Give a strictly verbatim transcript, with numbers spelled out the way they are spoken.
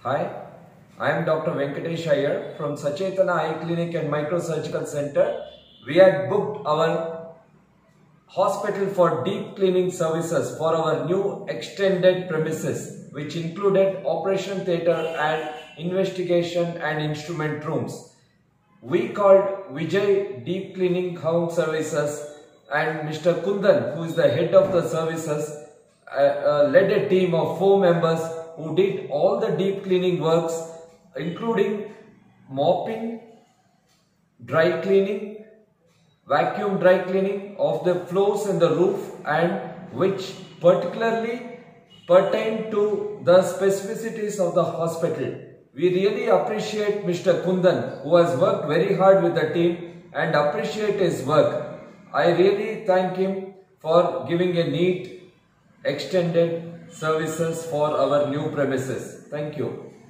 Hi, I am Doctor Venkatesh Iyer from Sachetana Eye Clinic and Microsurgical Center. We had booked our hospital for deep cleaning services for our new extended premises, which included operation theatre and investigation and instrument rooms. We called Vijay Deep Cleaning Home Services, and Mister Kundan, who is the head of the services, uh, uh, led a team of four members who did all the deep cleaning works, including mopping, dry cleaning, vacuum dry cleaning of the floors and the roof, and which particularly pertain to the specificities of the hospital. We really appreciate Mister Kundan, who has worked very hard with the team, and appreciate his work. I really thank him for giving a neat extended services for our new premises. Thank you.